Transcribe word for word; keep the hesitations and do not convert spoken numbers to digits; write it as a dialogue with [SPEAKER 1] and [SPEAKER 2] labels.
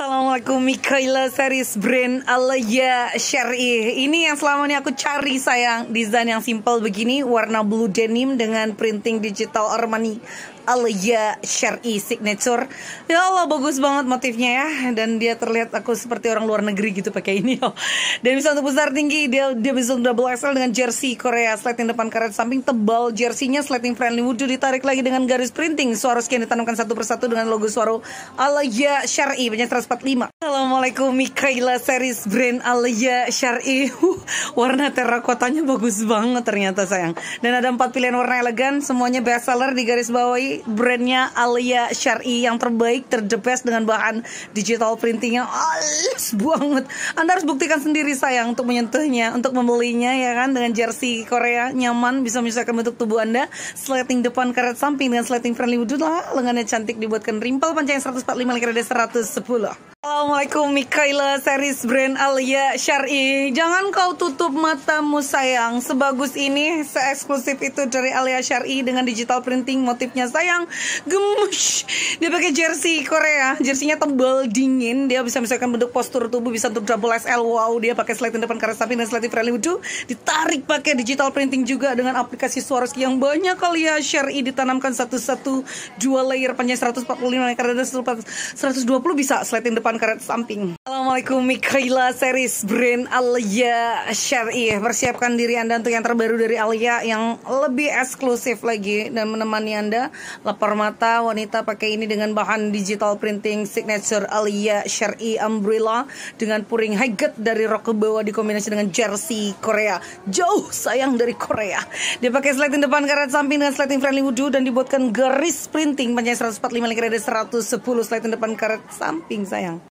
[SPEAKER 1] Assalamualaikum, Mikaela series brand Alaya Syar'i. Ini yang selama ini aku cari sayang. Desain yang simple begini, warna blue denim dengan printing digital Armani Alaya Syar'i signature. Ya Allah, bagus banget motifnya ya. Dan dia terlihat aku seperti orang luar negeri gitu pakai ini. Dan bisa untuk besar tinggi, dia dia bisa untuk double X L dengan jersey Korea, sleting depan karet samping tebal, jerseynya sleting friendly wudhu, ditarik lagi dengan garis printing Swarovski yang ditanamkan satu persatu dengan logo Swaro Alaya Syar'i, banyak seratus empat puluh lima. Assalamualaikum, Mikaela series brand Alaya Syar'i. Uh, warna terakotanya bagus banget ternyata sayang. Dan ada empat pilihan warna elegan, semuanya best seller di garis bawahi. Brandnya Alaya Syar'i yang terbaik, the best dengan bahan digital printingnya halus banget. Anda harus buktikan sendiri sayang untuk menyentuhnya, untuk membelinya ya kan, dengan jersey Korea nyaman, bisa menyesuaikan bentuk tubuh Anda. Sleting depan karet samping dengan sleting friendly wudhu lah, lengannya cantik dibuatkan rimpel, panjang seratus empat puluh lima, lebar seratus sepuluh. Assalamualaikum, Mikaela series brand Alaya Syar'i. Jangan kau tutup matamu sayang, sebagus ini, se-eksklusif itu dari Alaya Syar'i dengan digital printing motifnya sayang, gemush. Dia pakai jersey Korea, jerseynya tebal dingin, dia bisa misalkan bentuk postur tubuh, bisa untuk double X L. Wow, dia pakai sleting depan karet samping dan sleting friendly wudhu, ditarik pakai digital printing juga dengan aplikasi Swarovski yang banyak. Alaya Syar'i ditanamkan satu-satu dua layer, panjang seratus empat puluh lima, lebar seratus dua puluh, bisa sleting depan karet samping. Assalamualaikum, Mikaela series brand Alaya Syar'i. Persiapkan diri Anda untuk yang terbaru dari Alaya, yang lebih eksklusif lagi dan menemani Anda. Lapar mata wanita pakai ini dengan bahan digital printing signature Alaya Syar'i umbrella dengan puring high gut dari rok ke bawah dikombinasi dengan jersey Korea. Jauh sayang dari Korea. Dia pakai sleting depan karet samping dengan sleting friendly wudhu dan dibuatkan garis printing panjang seratus empat puluh lima, lebar seratus sepuluh, sleting depan karet samping sayang.